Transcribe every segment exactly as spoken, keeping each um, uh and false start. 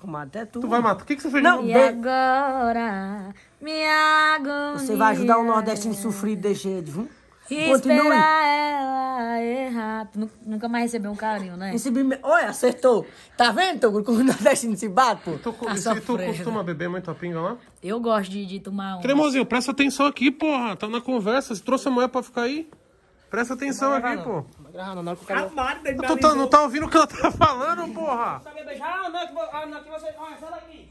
comadre, é tu. Tu vai matar. O que, que você fez Não, de E novo? agora, minha agonia. Você vai ajudar o nordestino sofrido desse jeito, viu? E Continue. esperar ela errar. Tu nu- nunca mais recebeu um carinho, né? Recebi... me- Olha, acertou. Tá vendo, Togo? Como o nordestino se bate, pô. Tu, co- Tá e tu sofrendo. costuma beber muita pinga lá? Eu gosto de, de tomar um. Cremosinho, presta atenção aqui, porra. Tá na conversa. Você trouxe a mulher pra ficar aí? Presta atenção aqui, pô. Não vai gravar, não. Na hora que o cara... Tu tá, não tá ouvindo o que ela tá falando, porra? beijar? Não, que vo- ah, não, que você... Olha, sai daqui.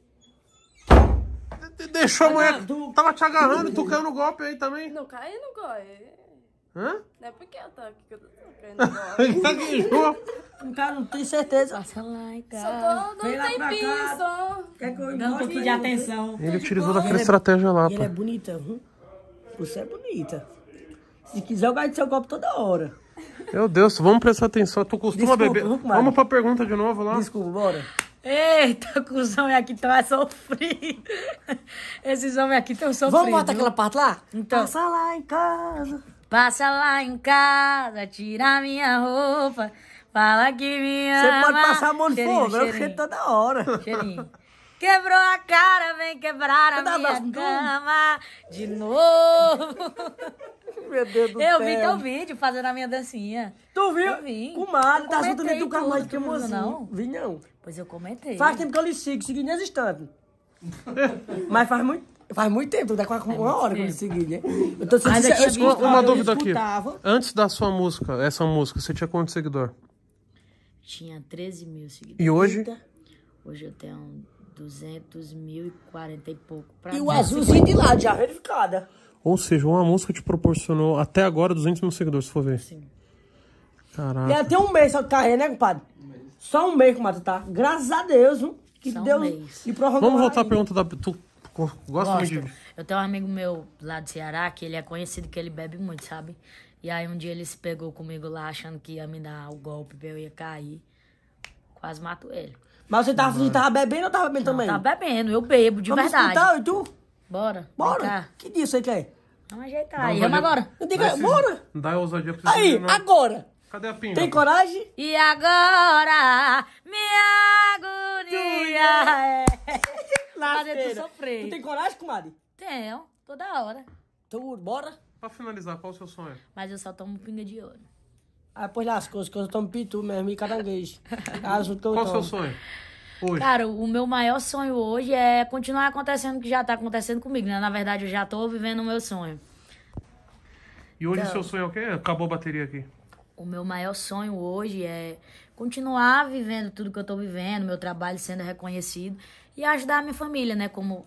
De- Deixou a mulher. não, tu- Tava te agarrando e tu caiu no golpe aí também. Não cai, não corre. Hã? Não é porque eu tô aqui que eu tô caindo. Gaguejou. O cara não tem certeza. Passa lá em Só casa. tô Vem dando lá pra tempinho cá. só. Quer que eu Dá um pouquinho de atenção. Ele utilizou daquela estratégia lá, E pô. ela é bonita, viu? Você é bonita. Se quiser, eu gasto seu copo toda hora. Meu Deus, vamos prestar atenção. Tu costuma Desculpa, beber. viu, comadre? Vamos pra pergunta de novo lá. Desculpa, bora. Eita, cuzão, é aqui tão é sofrido. Esses homens aqui tão sofridos. Vamos botar aquela parte lá? Então. Passa lá em casa. Passa lá em casa, tira minha roupa, fala que me ama. Você pode passar a mão no Cheirinho, fogo, eu cheirinho, cheiro toda hora. cheirinho. Quebrou a cara, vem quebrar a Dá minha abraço, cama de novo. Meu Deus do Eu céu. vi teu vídeo fazendo a minha dancinha. Tu viu? Eu vi. Comadre, tá Eu junto dentro do comentei carro mais tudo, que tu não viu, mocinho. não? Vi não. Pois eu comentei. Faz tempo que eu lhe sigo, segui nesse instante. Mas faz muito, faz muito tempo, dá quase uma hora que eu lhe segui, né? Eu tô sendo Mas sincero, aqui eu é escutava, Uma eu dúvida aqui. escutava. Antes da sua música, essa música, você tinha quantos seguidores? Tinha treze mil seguidores. E hoje? Hoje eu tenho duzentos mil e quarenta e pouco. Pra E o mim. azulzinho de lado, já verificada. Ou seja, uma música te proporcionou até agora duzentos mil seguidores, se for ver. Sim. E Caraca. ela tem um mês só de carreira, né, compadre? Só um mês, comadre, tá? Graças a Deus, viu? Que Só um Deus mês. me prorrogou. Vamos voltar à ainda. pergunta da. Tu co- gosta muito Gosto. de. Eu tenho um amigo meu lá do Ceará que ele é conhecido que ele bebe muito, sabe? E aí um dia ele se pegou comigo lá achando que ia me dar o golpe, eu ia cair. Quase mato ele. Mas você tava, você tava bebendo ou tava bebendo Não, também? tá bebendo, eu bebo, de Vamos verdade. escutar, e tu? Bora. Vem Bora. cá. Que dia você quer? Vamos ajeitar Dá aí. ousadia- Vamos agora. Eu Dá digo, esse- bora. Dá ousadia pra Aí, não. agora. Cadê a pinga? Tem coragem? E agora, minha agonia é... Fazer tu Lasqueira. sofrer. Tu tem coragem, comadre? Tenho, toda hora. Tu, bora. Pra finalizar, qual o seu sonho? Mas eu só tomo pinga de ouro. Aí, pois lá as coisas, que eu tomo pitu mesmo e caranguejo. As que eu Qual o seu tomo. sonho? Hoje. Cara, o meu maior sonho hoje é continuar acontecendo o que já tá acontecendo comigo, né? Na verdade, eu já tô vivendo o meu sonho. E hoje o Então- seu sonho é o quê? Acabou a bateria aqui. O meu maior sonho hoje é continuar vivendo tudo que eu tô vivendo, meu trabalho sendo reconhecido e ajudar a minha família, né? Como,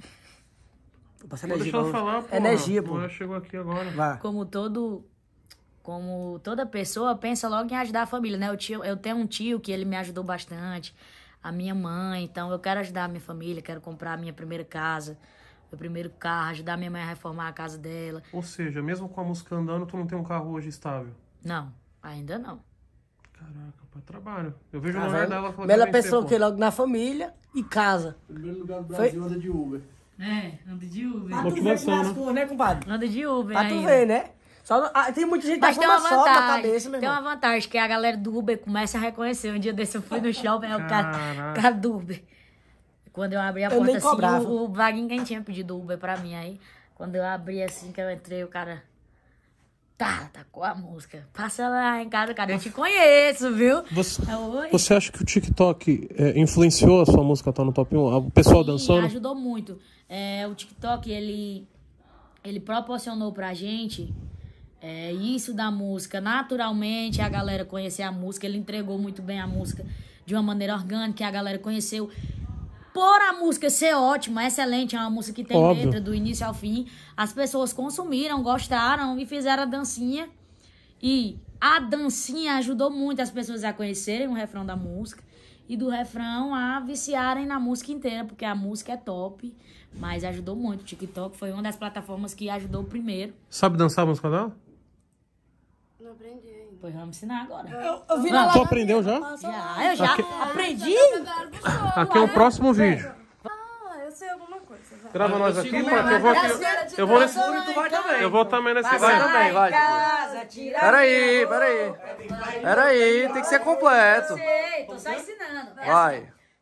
Tô passando Pô, energia. deixa eu pra- falar, pô. Energia, pô. Mulher chegou aqui agora. Vai. como todo... Como toda pessoa pensa logo em ajudar a família, né? Eu, tio, eu tenho um tio que ele me ajudou bastante, a minha mãe, então eu quero ajudar a minha família, quero comprar a minha primeira casa, meu primeiro carro, ajudar a minha mãe a reformar a casa dela. Ou seja, mesmo com a música andando, tu não tem um carro hoje estável. Não, ainda não. Caraca, pô, trabalho. Eu vejo Tá a mulher vendo? dela falando Melhor pessoa que logo na família e casa. Primeiro lugar do Brasil anda de Uber. É, anda de Uber. Pra tu ver Motivação, como é as né? coisas, né, compadre? Anda de Uber Pra tu ainda. ver, né? Só não- ah, tem muita gente que tá Mas com tem uma uma sopa na vantagem, cabeça, meu tem irmão. uma vantagem, que a galera do Uber começa a reconhecer. Um dia desse eu fui no shopping, aí o cara, Caraca. cara do Uber. Quando eu abri a Eu porta nem assim, cobrava. o, o Vaguinho quem tinha pedido Uber pra mim aí. Quando eu abri assim, que eu entrei, o cara... Tá, tacou a música. Passa lá em casa, cara, eu te conheço, viu? Você, Oi. você acha que o TikTok é, influenciou a sua música estar no top um? O pessoal Sim, dançando? ajudou muito. É, o TikTok, ele, ele proporcionou pra gente é, isso da música. Naturalmente, a galera conhecer a música. Ele entregou muito bem a música de uma maneira orgânica, e a galera conheceu. Por a música ser ótima, excelente, é uma música que tem Óbvio. letra do início ao fim, as pessoas consumiram, gostaram e fizeram a dancinha. E a dancinha ajudou muito as pessoas a conhecerem o refrão da música e do refrão a viciarem na música inteira, porque a música é top, mas ajudou muito. O TikTok foi uma das plataformas que ajudou primeiro. Sabe dançar a música dela? Não aprendi ainda. Pois vamos ensinar agora. Eu, eu vi Vamos. na Tu live. aprendeu já? Já, eu já Aqui- aprendi. Aqui é o próximo vídeo. Ah, eu sei alguma coisa. Vai. Grava nós aqui, pô, que eu vou aqui. Eu vou nesse. Eu vou também nesse Vai vídeo. também, vai. Peraí, peraí. Peraí, tem que ser completo. Sei, tô só ensinando. Vai.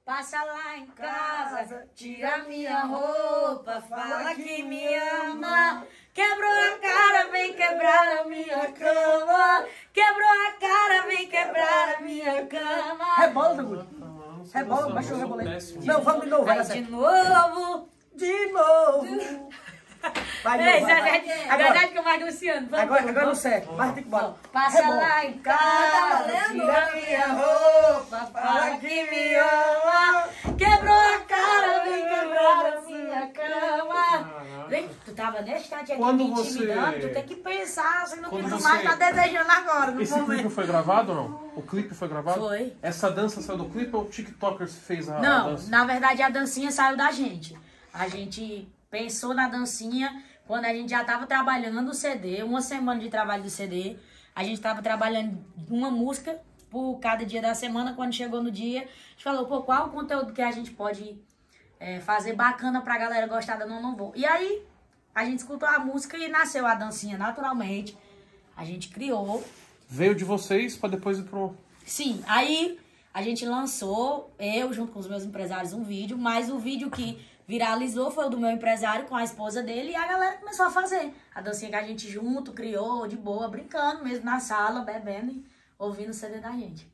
Passa lá em casa, tira minha roupa, fala que me ama. Quebrou a cara, vem quebrar a minha cama. Quebrou a cara, vem quebrar a minha cama. Rebola, Dagulho. Rebola, baixa o rebolê. Não, vamos de novo, vai dar Aí certo. de novo. De novo. Vai, de É, novo, vai, vai. verdade, é verdade que eu mais Luciano. Vamos, Agora, vamos, agora não vamos. certo. Vai, tem que bola. Passa Rebola. lá em casa, tira minha roupa, fala que me ama. Quebrou a cara, vem quebrar a minha cama. Vem, tu tava nesse instante aqui Quando me intimidando, você- tu tem que pensar, se não Quando quiser você- mais, tá desejando agora, no Esse clipe momento. foi gravado ou não? O clipe foi gravado? Foi. Essa dança saiu do clipe ou o TikToker fez a, a Não, dança? na verdade a dancinha saiu da gente. A gente pensou na dancinha quando a gente já tava trabalhando o C D, uma semana de trabalho do C D. A gente tava trabalhando uma música por cada dia da semana. Quando chegou no dia, a gente falou, pô, qual o conteúdo que a gente pode é, fazer bacana pra galera gostar da Não Não Vou. E aí, a gente escutou a música e nasceu a dancinha naturalmente. A gente criou. Veio de vocês pra depois ir pro... Sim, aí a gente lançou, eu junto com os meus empresários, um vídeo, mas o vídeo que viralizou foi o do meu empresário com a esposa dele e a galera começou a fazer. A dancinha que a gente junto criou, de boa, brincando mesmo na sala, bebendo e ouvindo o C D da gente.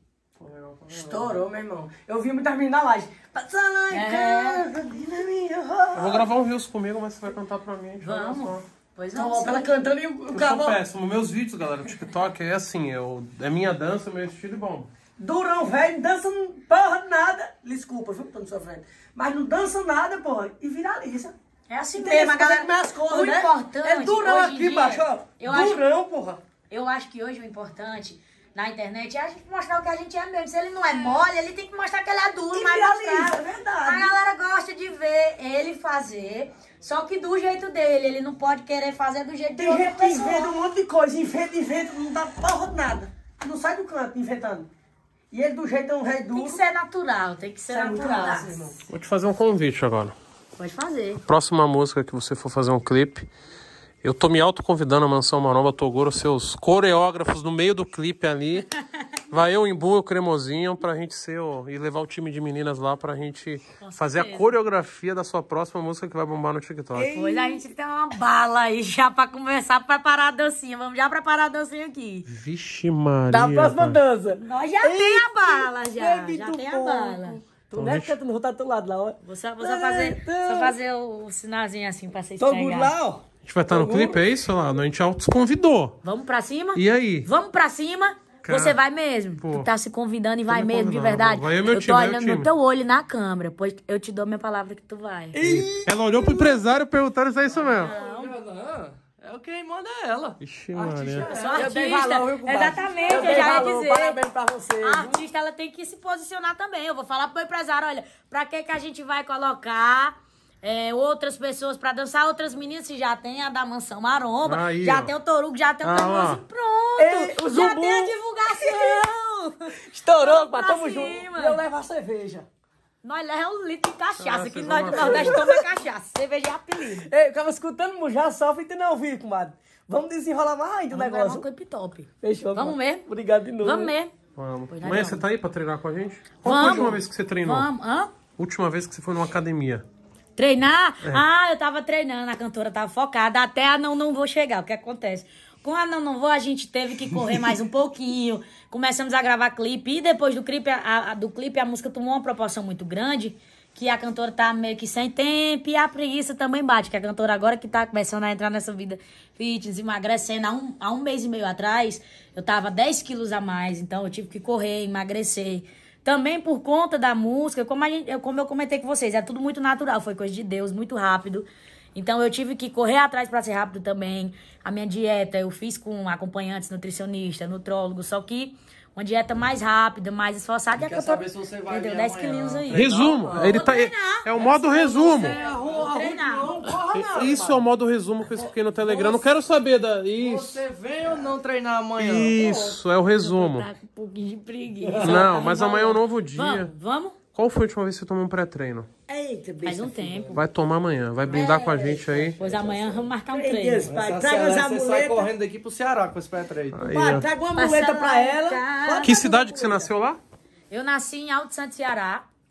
Estourou, meu irmão. Eu vi muitas meninas na laje. Passa lá em É. casa, tira minha roupa. Eu vou gravar um Reels comigo, mas você vai cantar pra mim. a gente vai Vamos. dançar. Pois Então, não. ó, ela cantando e o Eu sou cabo. péssimo. Meus vídeos, galera, o TikTok é assim, eu, é minha dança, meu estilo e bom. Durão, velho, dança porra nada. Desculpa, viu, tô não sofrendo. Mas não dança nada, porra. E viraliza. É assim Tem mesmo, a esse cara galera. que comer as coisas, O né? importante. É durão hoje em aqui, dia, baixo, ó. Eu acho, Durão, porra. eu acho que hoje o importante na internet é a gente mostrar o que a gente é mesmo. Se ele não é mole, ele tem que mostrar que ele é duro, E mas viraliza, mostrar. é verdade. A galera gosta de ver ele fazer, só que do jeito dele. Ele não pode querer fazer do jeito de Tem outra gente que pessoa. inventa um monte de coisa, inventa, inventa, não dá porra de nada. Não sai do canto inventando. E ele do jeito é um rei Tem duro. que ser natural, tem que ser Isso é muito natural. massa, irmão. Vou te fazer um convite agora. Pode fazer. Próxima música que você for fazer um clipe, eu tô me autoconvidando a Mansão Maromba Toguro, seus coreógrafos no meio do clipe ali. Vai eu, Imbu, o Cremosinho, pra gente ser o, e levar o time de meninas lá pra gente fazer a certeza. coreografia da sua próxima música que vai bombar no TikTok. Pois a gente tem uma bala aí já pra começar a preparar a dancinha. Vamos já preparar a dancinha aqui. Vixe Maria. Da próxima pai. dança. Nós já tem a bala, já. Baby Já do tem a porco. bala. Tu não é que tu não tá do teu lado lá, ó. Vou só, vou só fazer, só fazer o, o sinalzinho assim pra vocês Tô pegarem. good lá, ó. A gente vai estar no clipe, é isso? Lá, a gente autos convidou. Vamos pra cima? E aí? Vamos pra cima? Cara, Você vai mesmo? pô. Tu tá se convidando e vai me mesmo, de convidando, verdade? vai eu e meu eu time, tô vai eu e o olhando time. no teu olho na câmera, pois eu te dou minha palavra que tu vai. Ela olhou pro empresário perguntando se é isso mesmo. É o que manda ela. Ixi, Maria. Eu sou Eu dei artista. valor, viu, compadre? Exatamente, eu, dei já ia valor, dizer. Parabéns pra você. A artista, ela tem que se posicionar também. Eu vou falar pro meu empresário, olha, pra que que a gente vai colocar é, outras pessoas pra dançar, outras meninas, se já tem a da Mansão Maromba, Aí, já ó. tem o Torugo, já tem o Ah, Cremosinho, ó. pronto. Ei, o já Zumbu. tem a divulgação. Estourou, Vamos mas pra tamo cima. junto. Eu levo a cerveja. Nós levamos um litro de cachaça, Ah, que vocês nós vão do lá. Nordeste tomamos cachaça. Cerveja é apelido. Ei, eu tava escutando Mujá, sofre e tu não ouviu, comadre. Vamos desenrolar mais do Vamos gravar um negócio. clipe top. Fechou, Vamos comadre. mesmo? Obrigado de novo. Vamos mesmo. Vamos. Pois Amanhã não. você tá aí pra treinar com a gente? Qual foi a Vamos. última vez que você treinou? Vamos, hã? Última vez que você foi numa academia. Treinar? É. Ah, eu tava treinando, a cantora tava focada, até a não, não vou chegar. O que acontece? Com a não, não vou, a gente teve que correr mais um pouquinho. Começamos a gravar clipe e depois do clipe, a, a- do clipe a música tomou uma proporção muito grande, que a cantora tá meio que sem tempo e a preguiça também bate, que a cantora agora que tá começando a entrar nessa vida fitness, emagrecendo, há um, há um mês e meio atrás, eu tava dez quilos a mais, então eu tive que correr, emagrecer. Também por conta da música, como, a gente, eu- como eu comentei com vocês, é tudo muito natural, foi coisa de Deus, muito rápido. Então eu tive que correr atrás para ser rápido também. A minha dieta eu fiz com acompanhantes, nutricionista, nutrólogo, só que uma dieta mais rápida, mais esforçada. E a Quer cantora saber se você vai perdeu vir dez amanhã? quilinhos aí. Resumo. Ele tá, treinar. é o modo resumo. Vou treinar. Não corra não. Isso é o modo resumo que eu expliquei no Telegram. Não quero saber da. Isso. Você vem ou não treinar amanhã? Isso, é o resumo. Tá com um pouquinho de preguiça. Não, mas amanhã é um novo dia. Vamos, vamos? Qual foi a última vez que você tomou um pré-treino? Eita, Faz besta. um tempo. Vai tomar amanhã. Vai brindar com a gente aí. Pois amanhã vamos marcar um Três treino. dias, pai. Essa Traga as Celeste, você sai amuletas. correndo daqui pro Ceará com esse pré-treino. Aí, Pai, ó. traga uma Passa muleta lá pra em ela. casa. Pode Que trazer cidade uma que você muleta. nasceu lá? Eu nasci em Alto Santo Ceará.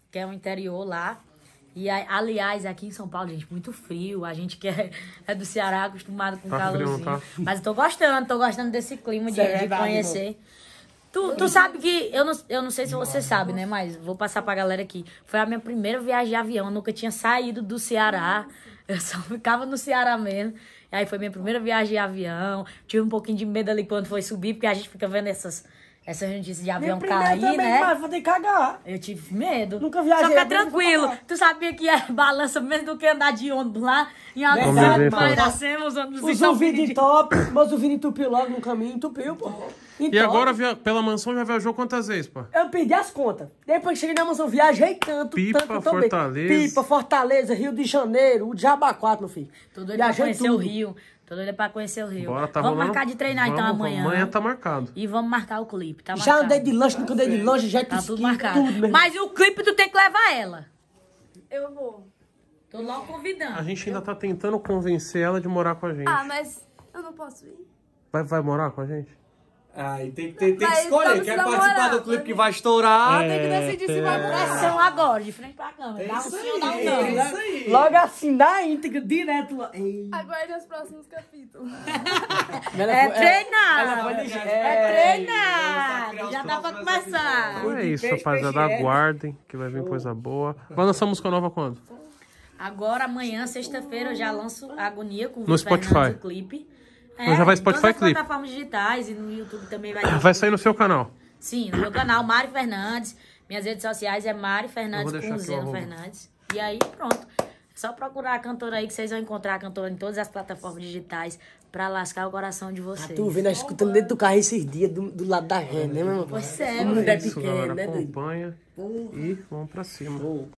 que é o interior lá. E, aí, aliás, aqui em São Paulo, gente, muito frio. A gente que é, é do Ceará, acostumado com Tá frio, calorzinho. tá? Mas eu tô gostando, tô gostando desse clima de, Isso é de verdade, conhecer. Tu, tu sabe que, eu não, eu não sei se você sabe, né? Mas vou passar pra galera aqui. Foi a minha primeira viagem de avião. Eu nunca tinha saído do Ceará. Eu só ficava no Ceará mesmo. E aí foi minha primeira viagem de avião. Tive um pouquinho de medo ali quando foi subir, porque a gente fica vendo essas, essas notícias de avião Minha primeira cair, também, né? mas vou ter que cagar. Eu tive medo. Nunca viajei, Só que é eu nunca vou tranquilo. falar. Tu sabia que é balança mesmo do que andar de ônibus lá em Verdade, Alto mano. Iracema, os ônibus Os estão ouvidos de top, meus ouvidos entupiu logo no caminho, entupiu, pô. E Entope. agora, via- pela mansão, já viajou quantas vezes, pô? Eu perdi as contas. Depois que cheguei na mansão, viajei tanto, Pipa, tanto também. Fortaleza. Pipa, Fortaleza, Rio de Janeiro, o Jabaquara, meu filho. Tô doida pra Viajei conhecer tudo. o Rio. Tô doida pra conhecer o Rio. Bora, tá vamos rolando? marcar de treinar então Vamos, amanhã. Amanhã tá marcado. E vamos marcar o clipe, tá Já marcado. andei de lanche, nunca andei de longe, já Tá tudo esqui, marcado. tudo, meu irmão. Mas o clipe tu tem que levar ela. Eu vou. Tô logo convidando. A gente ainda tá tentando convencer ela de morar com a gente. Ah, mas eu não posso ir. Vai, vai morar com a gente? Aí tem, tem, tem que Mas escolher. vamos Quer namorar, participar do vamos. clipe que vai estourar? Tem que decidir se vai morar. Pressão agora, de frente pra câmera. Dá um isso sim ou dá um aí, não. é isso aí. Logo assim, na íntegra, direto lá. Ei. Aguarde os próximos capítulos. Ela É foi- treinar. ela foi ligeira. É criar treinar. os Já dá pra próximos começar. Então é isso, peixe, rapaziada. peixe, é. Aguardem, que vai vir coisa boa. Vai lançar música nova quando? Agora, amanhã, sexta-feira, eu já lanço a Agonia com o No Vitor Spotify. Fernandes, o clipe. Então já vai Spotify todas as clipe. plataformas digitais e no YouTube também vai ter. Vai sair no seu canal. Sim, no meu canal, Mari Fernandes. Minhas redes sociais é Mari Fernandes Eu vou deixar com aqui o Z no arroba. Fernandes. E aí, pronto. É só procurar a cantora aí que vocês vão encontrar a cantora em todas as plataformas digitais pra lascar o coração de vocês. Tu vendo, nós escutando dentro do carro esses dias, do, do lado da ré, né, meu irmão? Pois é, O meu mundo é filho. Isso, pequeno, galera. né, doido? Acompanha e vamos pra cima.